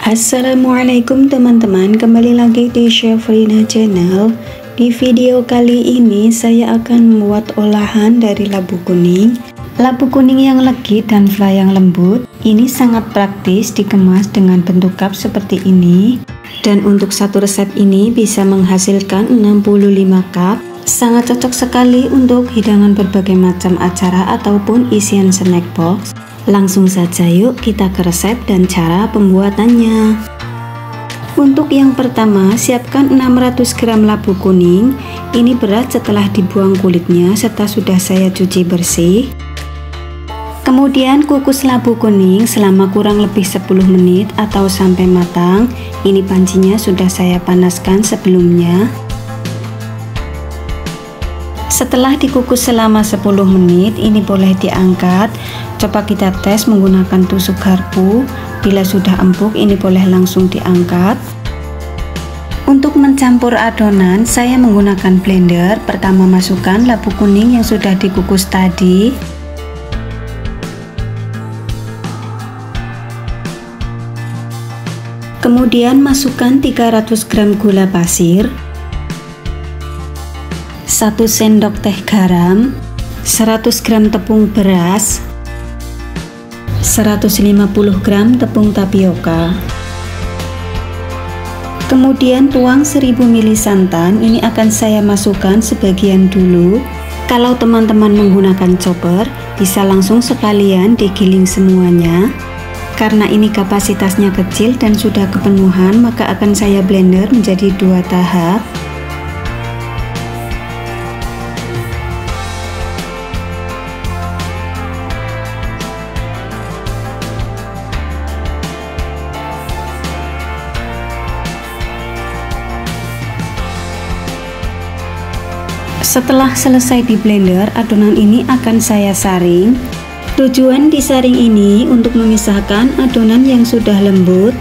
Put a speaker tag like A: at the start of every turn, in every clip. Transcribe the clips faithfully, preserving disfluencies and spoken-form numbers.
A: Assalamualaikum teman-teman, kembali lagi di Syafrina Channel. Di video kali ini saya akan membuat olahan dari labu kuning. Labu kuning yang legit dan fly yang lembut. Ini sangat praktis dikemas dengan bentuk cup seperti ini. Dan untuk satu resep ini bisa menghasilkan enam puluh lima cup. Sangat cocok sekali untuk hidangan berbagai macam acara ataupun isian snack box. Langsung saja yuk kita ke resep dan cara pembuatannya. Untuk yang pertama, siapkan enam ratus gram labu kuning. Ini berat setelah dibuang kulitnya serta sudah saya cuci bersih. Kemudian kukus labu kuning selama kurang lebih sepuluh menit atau sampai matang. Ini pancinya sudah saya panaskan sebelumnya. Setelah dikukus selama sepuluh menit, ini boleh diangkat. Coba kita tes menggunakan tusuk garpu. Bila sudah empuk, ini boleh langsung diangkat. Untuk mencampur adonan, saya menggunakan blender. Pertama masukkan labu kuning yang sudah dikukus tadi. Kemudian masukkan tiga ratus gram gula pasir, satu sendok teh garam, seratus gram tepung beras, seratus lima puluh gram tepung tapioka. Kemudian tuang seribu mili santan. Ini akan saya masukkan sebagian dulu. Kalau teman-teman menggunakan chopper, bisa langsung sekalian digiling semuanya. Karena ini kapasitasnya kecil dan sudah kepenuhan, maka akan saya blender menjadi dua tahap. Setelah selesai di blender, adonan ini akan saya saring. Tujuan disaring ini untuk memisahkan adonan yang sudah lembut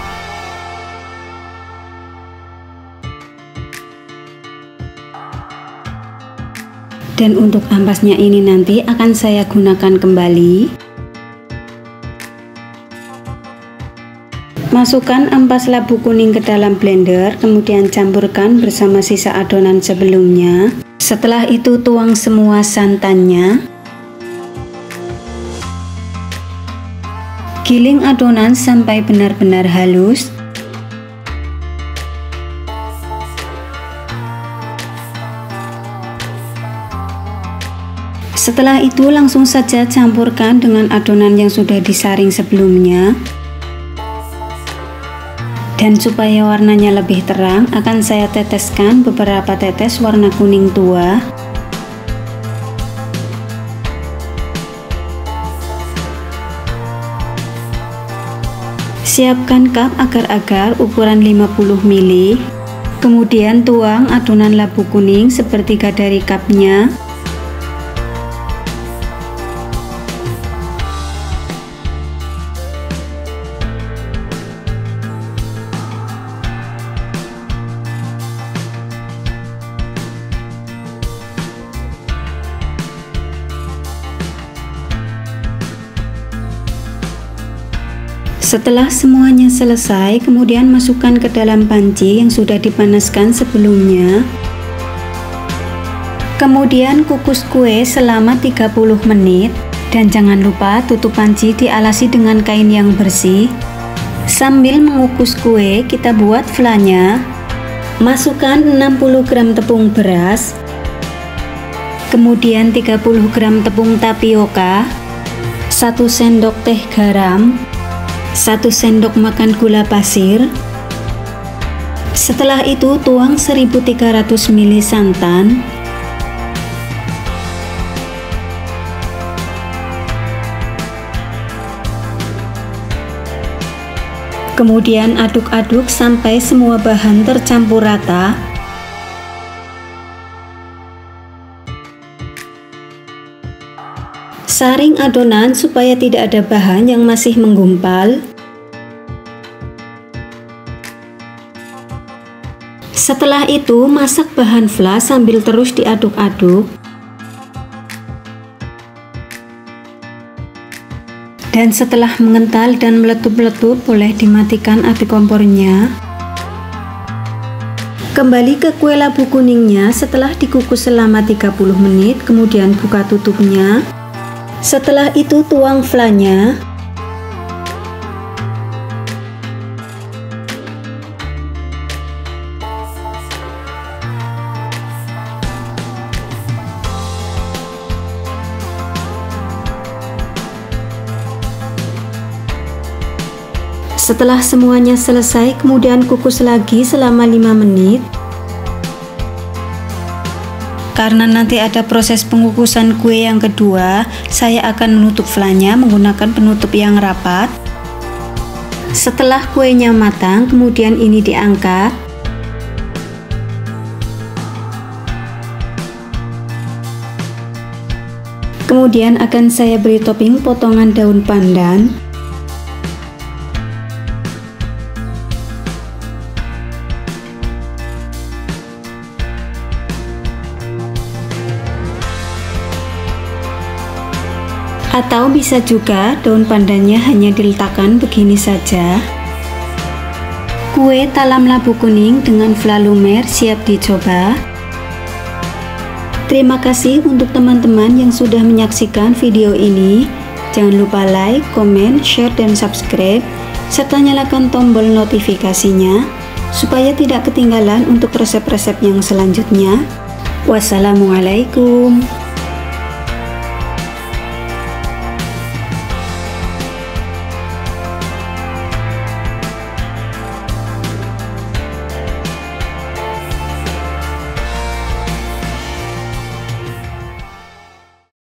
A: dan untuk ampasnya ini nanti akan saya gunakan kembali. Masukkan ampas labu kuning ke dalam blender, kemudian campurkan bersama sisa adonan sebelumnya. Setelah itu tuang semua santannya. Giling adonan sampai benar-benar halus. Setelah itu langsung saja campurkan dengan adonan yang sudah disaring sebelumnya. Dan supaya warnanya lebih terang, akan saya teteskan beberapa tetes warna kuning tua. Siapkan cup agar-agar ukuran lima puluh mili. Kemudian tuang adonan labu kuning sepertiga dari cupnya. Setelah semuanya selesai, kemudian masukkan ke dalam panci yang sudah dipanaskan sebelumnya. Kemudian kukus kue selama tiga puluh menit dan jangan lupa tutup panci dialasi dengan kain yang bersih. Sambil mengukus kue, kita buat flanya. Masukkan enam puluh gram tepung beras, kemudian tiga puluh gram tepung tapioka, satu sendok teh garam, satu sendok makan gula pasir. Setelah itu tuang seribu tiga ratus mili santan. Kemudian aduk-aduk sampai semua bahan tercampur rata. Saring adonan supaya tidak ada bahan yang masih menggumpal. Setelah itu masak bahan flan sambil terus diaduk-aduk. Dan setelah mengental dan meletup-letup, boleh dimatikan api kompornya. Kembali ke kue labu kuningnya setelah dikukus selama tiga puluh menit, kemudian buka tutupnya. Setelah itu tuang flanya. Setelah semuanya selesai, kemudian kukus lagi selama lima menit. Karena nanti ada proses pengukusan kue yang kedua, saya akan menutup flanya menggunakan penutup yang rapat. Setelah kuenya matang, kemudian ini diangkat. Kemudian akan saya beri topping potongan daun pandan. Atau bisa juga daun pandannya hanya diletakkan begini saja. Kue talam labu kuning dengan fla lumer siap dicoba. Terima kasih untuk teman-teman yang sudah menyaksikan video ini. Jangan lupa like, komen, share, dan subscribe, serta nyalakan tombol notifikasinya supaya tidak ketinggalan untuk resep-resep yang selanjutnya. Wassalamualaikum.